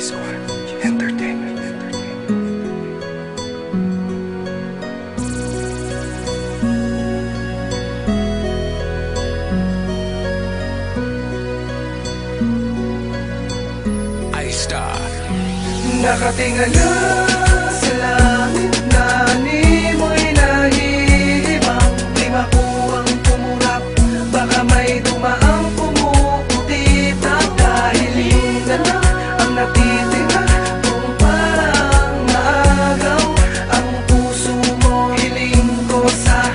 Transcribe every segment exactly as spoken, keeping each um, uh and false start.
Squad Entertainment. I-Star. Nakatingala sa langit na ni mo'y nahihibang. Di makuwang pumurap, baka may dumaang pumuputi. Dahil na ang natitira, kung parang maagaw ang puso mo. Hiling ko sa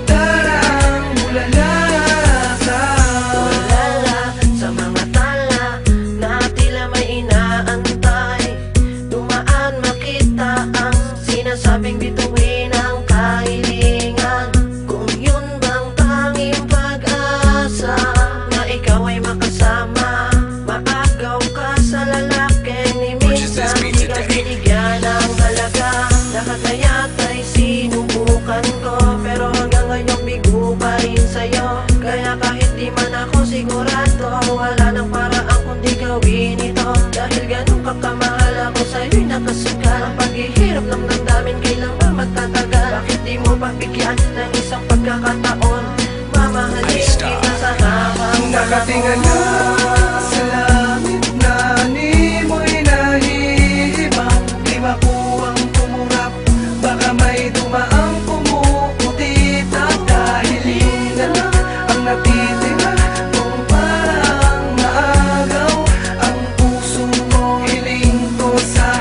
darang bulalaka. Tulala sa mga tala na tila may inaantay. Dumaan makita ang sinasabing bituin ang kahilingan. Kung yun bang tanging pag-asa na ikaw ay makasama, maagaw ka sa lalaki ni minsan di ka binigyan ng halaga. Lahat na yata'y sinubukan ko, pero hanggang ngayon bigo pa rin sa'yo. Kaya kahit di man ako sigurado, wala nang paraan kundi gawin ito. Dahil ganun kakamahal ako sa'yo'y nakasugal. Ang paghihirap ng damdamin kailan ba magtatagal? Bakit di mo pagbigyan ng isang pagkakataon? Mamahalin kita sa habang Nakatingala sa langit na ni mo'y nahihibang. Di makuwang pumurap, baka may dumaang pumuputi. Dahil na ang natitira, kung parang maagaw ang puso mo. Hiling ko sa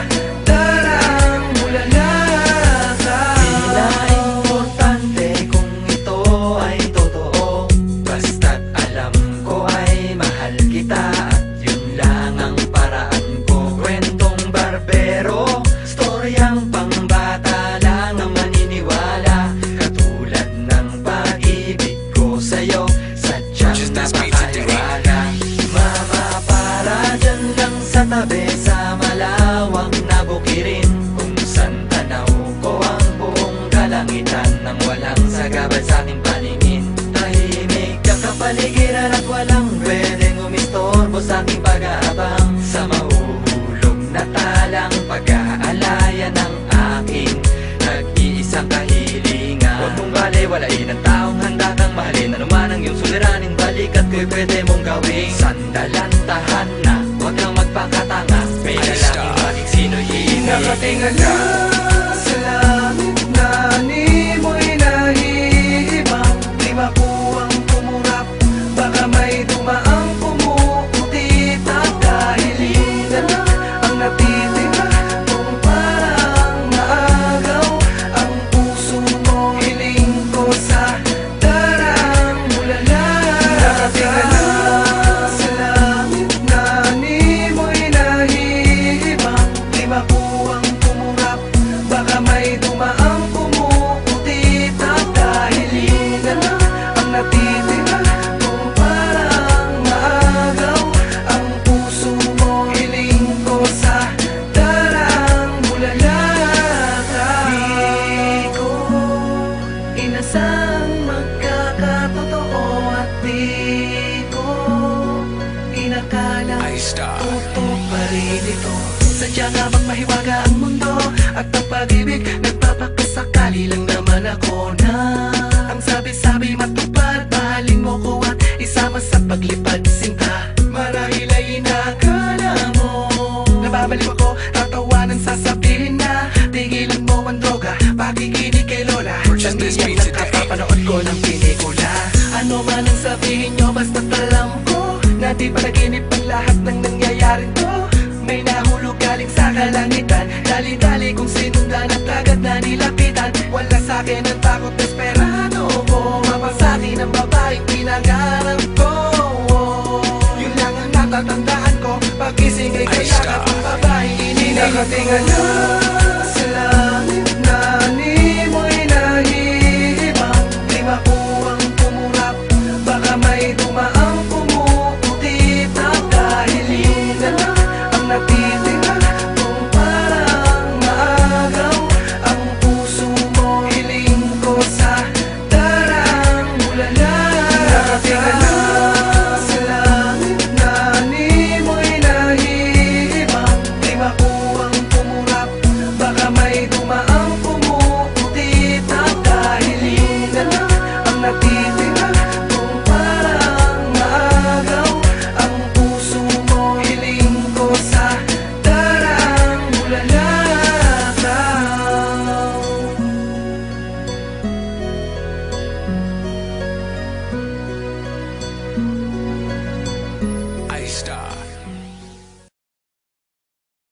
darang bulalaka. Di na importante kung ito ay totoo, basta't alam ko ay mahal kita. At yun lang ang paraan ko. Kwentong barbero, storyang pangbata lang ang maniniwala. Katulad ng pag-ibig ko sa'yo, sadyang Just this beat today. napakaliwala. Mama, para dyan lang sa tabi sa malawang na bukirin, kung saan tanaw ko ang buong kalangitan nang walang sagabal sa aking paningin. Tahimik ang kapaligiran at walang pwedeng umistorbo sa aking pag-aabang. Sa mahuhulog na talang pag-aalaya ng aking nag-iisang kahilingan. Huwag mong baliwalain ang taong handa kang mahalin. Ano man ang iyong suliranin, balikat ko'y pwede mong gawing sandalan, tahanan. Huwag kang magpakatanga, may lalaki maging sino'y iibig. Nakatingala sa langit na ni mo'y nahihibang. Di makuwang pumurap, baka may dumaang pumuputi. Dahil na ang natitira, kung parang maagaw ang puso mo. Hiling ko sa darang bulalaka. Nakatingala sa langit na ni mo'y nahihibang. Di makuwang pumurap, baka may dumaang pumuputi. Dahil na ang natitira, kung parang maagaw ang puso mo. Hiling ko sa darang bulalaka. Di ko inasang magkakatotoo at di ko inakala I-Star. totoo pa rin ito. Sadya nga bang mahiwaga ang mundo at ang pag-ibig nagpapakasakali lang naman ako na ang sabi-sabi matupad. Mahalin mo ko at isama sa paglipad sinta. Marahil ay inakala mo nababaliw ako, tatawanan sasabihin na tigilan mo ang droga, pakikinig kay Lola. Purchase this beat Tangiyan today. nakapapanood ko ng pelikula. Ano man ang sabihin nyo, basta't alam ko na di panaginip ang lahat ng nangyayari to. May nahulog galing sa kalangitan, dali-dali kung sinundan at agad na nilapitan. Wala sa'kin ang takot, desperado ko mapasakin ang babaeng pinangarap ko. Yun lang ang natatandaan ko, pag-ising ay kaya I-Star. ang babaeng ininig. Nakatingala sa langit